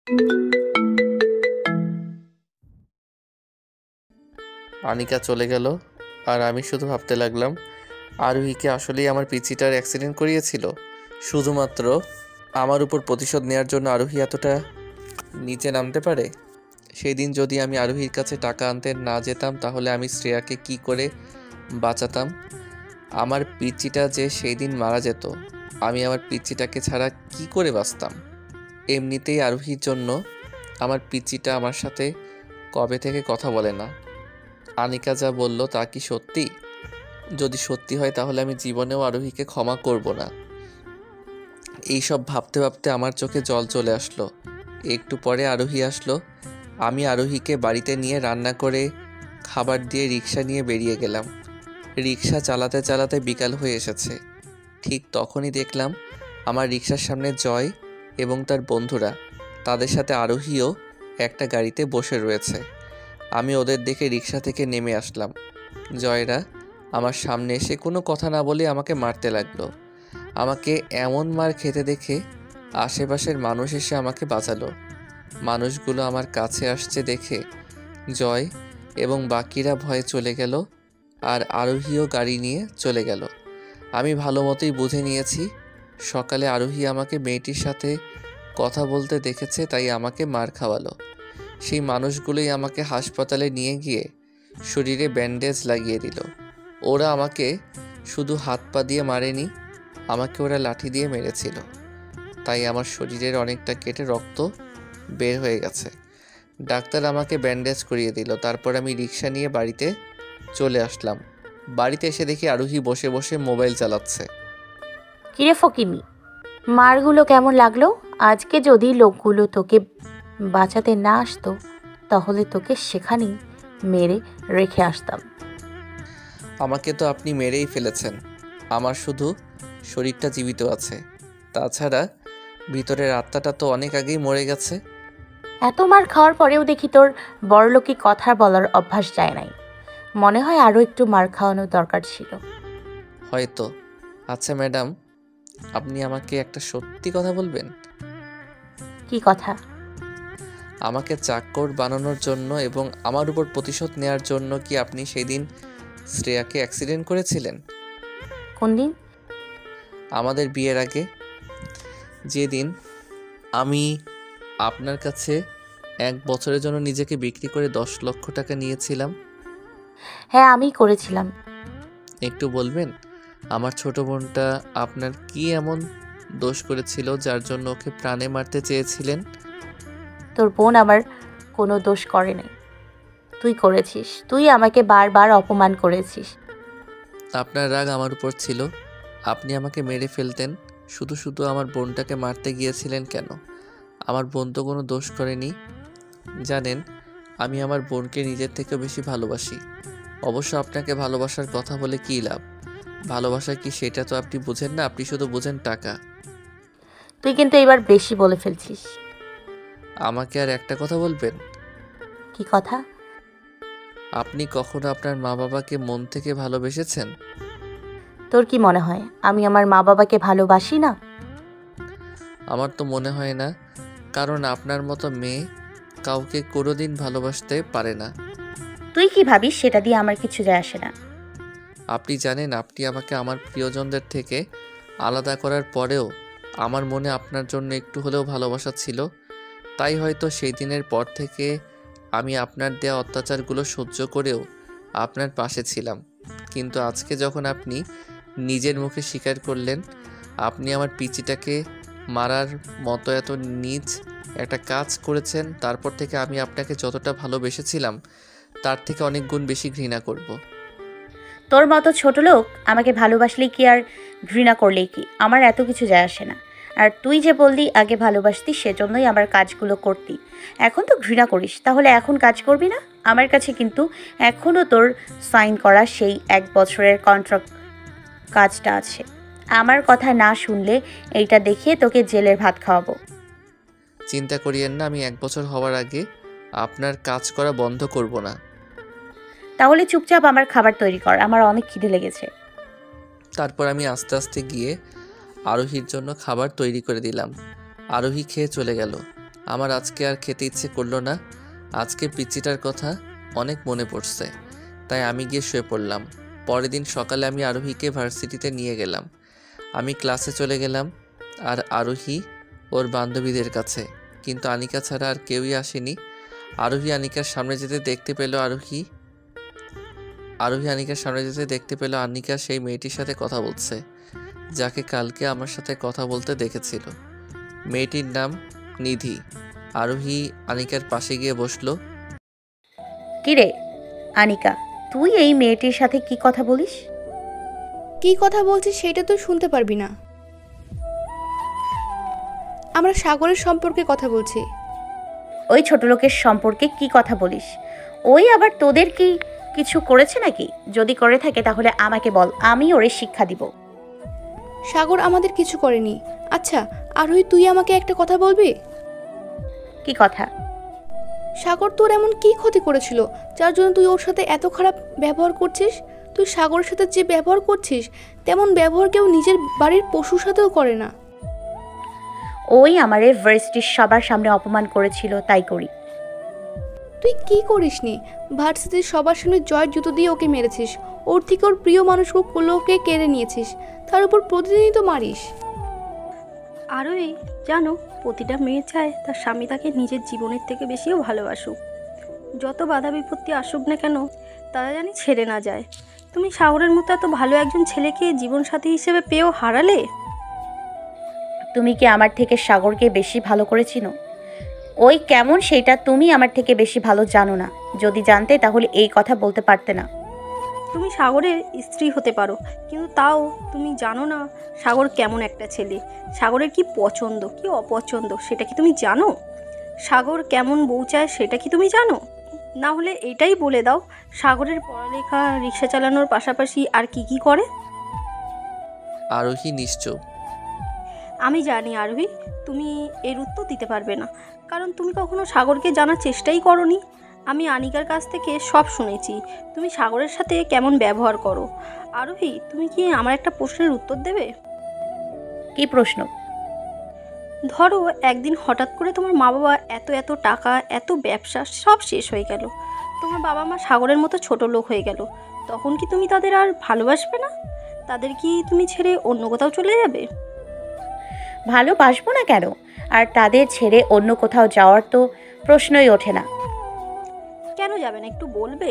আনিকা চলে গেল আর আমি শুধু ভাবতে লাগলাম, আরোহীকে আসলেই আমার পিচ্চিটার অ্যাক্সিডেন্ট করিয়েছিল শুধুমাত্র আমার উপর প্রতিশোধ নেওয়ার জন্য। আরোহী এতটা নিচে নামতে পারে? সেই দিন যদি আমি আরোহীর কাছে টাকা আনতে না যেতাম তাহলে আমি শ্রেয়াকে কি করে বাঁচাতাম? আমার পিচ্চিটা যে সেই দিন মারা যেত, আমি আমার পিচ্চিটাকে ছাড়া কি করে বাঁচতাম? এমনিতেই আরোহীর জন্য আমার পিচ্চিটা আমার সাথে কবে থেকে কথা বলে না। আনিকা যা বলল তা কি সত্যি? যদি সত্যি হয় তাহলে আমি জীবনেও আরোহীকে ক্ষমা করব না। এইসব ভাবতে ভাবতে আমার চোখে জল চলে আসলো। একটু পরে আরোহী আসলো। আমি আরোহীকে বাড়িতে নিয়ে রান্না করে খাবার দিয়ে রিক্সা নিয়ে বেরিয়ে গেলাম। রিক্সা চালাতে চালাতে বিকাল হয়ে এসেছে। ঠিক তখনই দেখলাম আমার রিক্সার সামনে জয় এবং তার বন্ধুরা, তাদের সাথে আরোহীও একটা গাড়িতে বসে রয়েছে। আমি ওদের দেখে রিক্সা থেকে নেমে আসলাম। জয়রা আমার সামনে এসে কোনো কথা না বলে আমাকে মারতে লাগলো। আমাকে এমন মার খেতে দেখে আশেপাশের মানুষ এসে আমাকে বাঁচালো। মানুষগুলো আমার কাছে আসছে দেখে জয় এবং বাকিরা ভয়ে চলে গেল আর আরোহীও গাড়ি নিয়ে চলে গেল। আমি ভালো মতোই বুঝে নিয়েছি সকালে আরোহী আমাকে মেয়েটির সাথে কথা বলতে দেখেছে, তাই আমাকে মার খাওয়ালো। সেই মানুষগুলোই আমাকে হাসপাতালে নিয়ে গিয়ে শরীরে ব্যান্ডেজ লাগিয়ে দিল। ওরা আমাকে শুধু হাত পা দিয়ে মারেনি, আমাকে ওরা লাঠি দিয়ে মেরেছিল। তাই আমার শরীরের অনেকটা কেটে রক্ত বের হয়ে গেছে। ডাক্তার আমাকে ব্যান্ডেজ করিয়ে দিল। তারপর আমি রিক্সা নিয়ে বাড়িতে চলে আসলাম। বাড়িতে এসে দেখি আরোহী বসে বসে মোবাইল চালাচ্ছে। কিরে ফকিনি, মারগুলো কেমন লাগলো? আজকে যদি লোকগুলো তোকে বাঁচাতে না আসতো তাহলে তোকে সেখানেই মেরে রেখে আসতাম। আমাকে তো আপনি মেরেই ফেলেছেন, আমার শুধু শরীরটা জীবিত আছে। তাছাড়া ভিতরের আত্মাটা তো অনেক আগেই মরে গেছে। এত মার খাওয়ার পরেও দেখি তোর বড়লোকি কথা বলার অভ্যাস যায় নাই। মনে হয় আরও একটু মার খাওয়ানোর দরকার ছিল। হয়তো। আচ্ছা ম্যাডাম, আপনি আমাকে একটা সত্যি কথা বলবেন? কি কথা? আমাকে চাকর বানানোর জন্য এবং আমার উপর প্রতিশোধ নেওয়ার জন্য কি আপনি সেই দিন শ্রেয়াকে অ্যাক্সিডেন্ট করেছিলেন? কোন দিন? আমাদের বিয়ের আগে, যেদিন আমি আপনার কাছে 1 বছরের জন্য নিজেকে বিক্রি করে 10 লক্ষ টাকা নিয়েছিলাম। হ্যাঁ, আমি করেছিলাম। একটু বলবেন আমার ছোট বোনটা আপনার কি এমন দোষ করেছিল যার জন্য ওকে প্রাণে মারতে চেয়েছিলেন? তোর বোন আমার কোনো দোষ করে নাই। তুই করেছিস। তুই আমাকে বারবার অপমান করেছিস। আপনার রাগ আমার উপর ছিল, আপনি আমাকে মেরে ফেলতেন। শুধু শুধু আমার বোনটাকে মারতে গিয়েছিলেন কেন? আমার বোন তো কোনো দোষ করেনি। জানেন, আমি আমার বোনকে নিজের থেকেও বেশি ভালোবাসি। অবশ্য আপনাকে ভালোবাসার কথা বলে কী লাভ? ভালোবাসা কি সেটা তো আপনি বুঝেন না, আপনি শুধু বুঝেন টাকা। তুই কিন্তু এবার বেশি বলে ফেলছিস। আমাকে আর একটা কথা বলবেন? কি কথা? আপনি কখনো আপনার মা বাবাকে মন থেকে ভালোবেসেছেন? তোর কি মনে হয় আমি আমার মা বাবাকে ভালোবাসি না? আমার তো মনে হয় না, কারণ আপনার মতো মেয়ে কাউকে কোনোদিন ভালোবাসতে পারে না। তুই কি ভাবিস সেটা দিয়ে আমার কিছু যায় আসে না। আপনি জানেন, আপনি আমাকে আমার প্রিয়জনদের থেকে আলাদা করার পরেও আমার মনে আপনার জন্য একটু হলেও ভালোবাসা ছিল। তাই হয়তো সেই দিনের পর থেকে আমি আপনার দেয়া অত্যাচারগুলো সহ্য করেও আপনার পাশে ছিলাম। কিন্তু আজকে যখন আপনি নিজের মুখে স্বীকার করলেন আপনি আমার পিচিটাকে মারার মতো এত নীচ একটা কাজ করেছেন, তারপর থেকে আমি আপনাকে যতটা ভালোবেসেছিলাম তার থেকে অনেক গুণ বেশি ঘৃণা করব। তোর মতো ছোট লোক আমাকে ভালোবাসলেই কি আর ঘৃণা করলেই কি, আমার এত কিছু যায় আসে না। আর তুই যে বললি আগে ভালোবাসতি সেজন্যই আমার কাজগুলো করতি, এখন তো ঘৃণা করিস, তাহলে এখন কাজ করবি না? আমার কাছে কিন্তু এখনও তোর সাইন করা সেই 1 বছরের কন্ট্রাক্ট কাজটা আছে। আমার কথা না শুনলে এইটা দেখিয়ে তোকে জেলের ভাত খাওয়াবো। চিন্তা করিয়েন না, আমি 1 বছর হওয়ার আগে আপনার কাজ করা বন্ধ করব না। তাহলে চুপচাপ আমার খাবার তৈরি কর, আমার অনেক খিদে লেগেছে। তারপর আমি আস্তে আস্তে গিয়ে আরোহীর জন্য খাবার তৈরি করে দিলাম। আরোহী খেয়ে চলে গেল। আমার আজকে আর খেতে ইচ্ছে করলো না। আজকে পিচ্চিটার কথা অনেক মনে পড়ছে, তাই আমি গিয়ে শুয়ে পড়লাম। পরের দিন সকালে আমি আরোহীকে ভার্সিটিতে নিয়ে গেলাম। আমি ক্লাসে চলে গেলাম আর আরোহী ওর বান্ধবীদের কাছে, কিন্তু আনিকা ছাড়া আর কেউই আসেনি। আরোহী আনিকার সামনে যেতে দেখতে পেল আনিকার সামনে যেতে দেখতে পেল আনিকা সেই মেয়েটির সাথে কথা বলছে, যাকে কালকে আমার সাথে কথা বলতে দেখেছিল। মেয়েটির নাম নিধি। আরোহী আনিকার পাশে গিয়ে বসলো। কিরে আনিকা, তুই এই মেয়েটির সাথে কি কথা বলিস? কি কথা বলছিস সেটা তুই শুনতে পারবি না। আমরা সাগরের সম্পর্কে কথা বলছি। ওই ছোট লোকের সম্পর্কে কি কথা বলিস? ওই আবার তোদের কি কিছু করেছে নাকি? যদি করে থাকে তাহলে আমাকে বল, আমি ওরে শিক্ষা দিব। সাগর আমাদের কিছু করেনি। আচ্ছা আরোহী, তুই আমাকে একটা কথা বলবি? কি কথা? সাগর তোর এমন কি ক্ষতি করেছিল যার জন্য তুই ওর সাথে এত খারাপ ব্যবহার করছিস? তুই সাগরের সাথে যে ব্যবহার করছিস তেমন ব্যবহার কেউ নিজের বাড়ির পশুর সাথেও করে না। ওই আমারে ভার্সিটির সবার সামনে অপমান করেছিল, তাই করি। তুই কি করিসনি? ভার্সিটির সবার সামনে জয়ের জুতো দিয়ে ওকে মেরেছিস, ওর থেকে ওর প্রিয় মানুষগুলোকে কেড়ে নিয়েছিস, তার উপর প্রতিদিনই তো মারিস। আরোই জানো, প্রতিটা মেয়ে চায় তার স্বামী তাকে নিজের জীবনের থেকে বেশিও ভালোবাসুক। যত বাধা বিপত্তি আসুক না কেন, তারা জানি ছেড়ে না যায়। তুমি সাগরের মতো এত ভালো একজন ছেলেকে জীবনসাথী হিসেবে পেয়েও হারালে। তুমি কি আমার থেকে সাগরকে বেশি ভালো করে চিনো? ওই কেমন সেটা তুমি আমার থেকে বেশি ভালো জানো না। যদি জানতে তাহলে এই কথা বলতে পারতে না। তুমি সাগরের স্ত্রী হতে পারো, কিন্তু তাও তুমি জানো না সাগর কেমন একটা ছেলে। সাগরের কি পছন্দ কি অপছন্দ সেটা কি তুমি জানো? সাগর কেমন বউ চায় সেটা কি তুমি জানো? না হলে এটাই বলে দাও, সাগরের পড়ালেখা, রিক্সা চালানোর পাশাপাশি আর কি কি করে? আরোহী নিশ্চুপ। আমি জানি আরোহী, তুমি এর উত্তর দিতে পারবে না, কারণ তুমি কখনো সাগরকে জানার চেষ্টাই করোনি। আমি আনিকার কাছ থেকে সব শুনেছি তুমি সাগরের সাথে কেমন ব্যবহার করো। আরোহী, তুমি কি আমার একটা প্রশ্নের উত্তর দেবে? কি প্রশ্ন? ধরো একদিন হঠাৎ করে তোমার মা বাবা এত এত টাকা, এত ব্যবসা সব শেষ হয়ে গেল, তোমার বাবা মা সাগরের মতো ছোট লোক হয়ে গেল, তখন কি তুমি তাদের আর ভালোবাসবে না? তাদের কি তুমি ছেড়ে অন্য কোথাও চলে যাবে? ভালোবাসবো না কেন? আর তাদের ছেড়ে অন্য কোথাও যাওয়ার তো প্রশ্নই ওঠে না। কেন যাবে না একটু বলবে?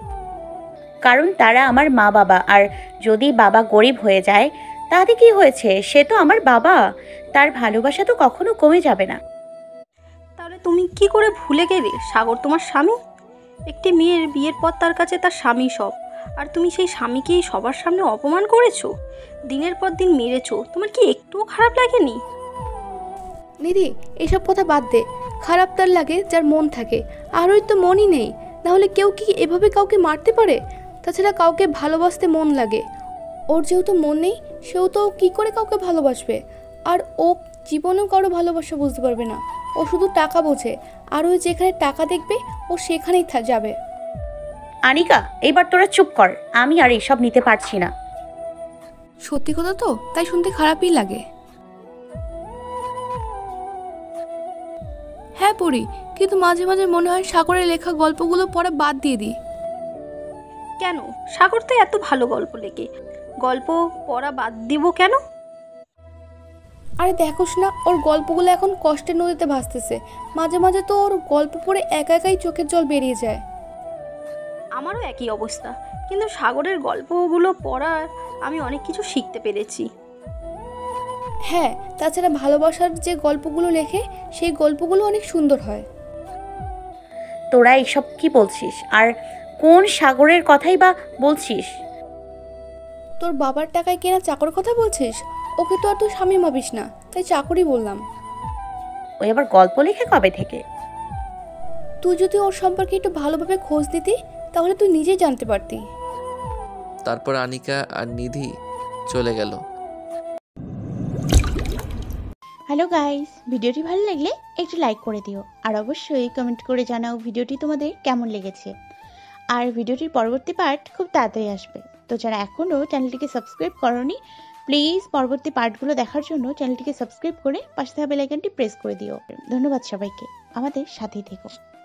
কারণ তারা আমার মা বাবা, আর যদি বাবা গরিব হয়ে যায় তাতে কি হয়েছে? সে তো আমার বাবা, তার ভালোবাসা তো কখনো কমে যাবে না। তাহলে তুমি কি করে ভুলে গেলে সাগর তোমার স্বামী? একটি মেয়ের বিয়ের পর তার কাছে তার স্বামী সব, আর তুমি সেই স্বামীকেই সবার সামনে অপমান করেছো, দিনের পর দিন মেরেছো। তোমার কি একটুও খারাপ লাগেনি? নিধি, এসব কথা বাদ দে। খারাপ তার লাগে যার মন থাকে, আরোই তো মনই নেই। নাহলে কেউ কি এভাবে কাউকে মারতে পারে? তাছাড়া কাউকে ভালোবাসতে মন লাগে, ওর যেহেতু মন নেই সেও তো কি করে কাউকে ভালোবাসবে? আর ও জীবনেও কারো ভালোবাসা বুঝতে পারবে না, ও শুধু টাকা বোঝে। আর ওই যেখানে টাকা দেখবে ও সেখানেই যাবে। আনিকা, এইবার তোরা চুপ কর, আমি আর এসব নিতে পারছি না। সত্যি কথা তো, তাই শুনতে খারাপই লাগে। হ্যাঁ পড়ি, কিন্তু মাঝে মাঝে মনে হয় সাগরের লেখা গল্পগুলো পড়া বাদ দিয়ে দিই। কেন? সাগর তো এত ভালো গল্প লেখে, গল্প পড়া বাদ দিব কেন? আরে দেখোস না, ওর গল্পগুলো এখন কষ্টের নদীতে ভাসতেছে। মাঝে মাঝে তো ওর গল্প পড়ে একা একাই চোখের জল বেরিয়ে যায়। আমারও একই অবস্থা, কিন্তু সাগরের গল্পগুলো পড়ার আমি অনেক কিছু শিখতে পেরেছি। হ্যাঁ, তাছাড়া ভালোবাসার যে গল্পগুলো লেখে সেই গল্পগুলো অনেক সুন্দর হয়। তোরা এইসব কি বলছিস? আর কোন সাগরের কথাই বা বলছিস? তোর বাবার টাকায় কেনা চাকর কথা বলছিস? ওকে তো আর তুই স্বামী ভাবিস না, তাই চাকরই বললাম। ওই আবার গল্প লেখে কবে থেকে? তুই যদি ওর সম্পর্কে একটু ভালোভাবে খোঁজ দিতি তাহলে তুই নিজেই জানতে পারতি। তারপর আনিকা আর নিধি চলে গেল। হ্যালো গাইস, ভিডিওটি ভালো লাগলে একটু লাইক করে দিও, আর অবশ্যই কমেন্ট করে জানাও ভিডিওটি তোমাদের কেমন লেগেছে। আর ভিডিওটির পরবর্তী পার্ট খুব তাড়াতাড়ি আসবে, তো যারা এখনও চ্যানেলটিকে সাবস্ক্রাইব করোনি প্লিজ পরবর্তী পার্টগুলো দেখার জন্য চ্যানেলটিকে সাবস্ক্রাইব করে পাশে থাকা বেল আইকনটি প্রেস করে দিও। ধন্যবাদ সবাইকে, আমাদের সাথেই থেকো।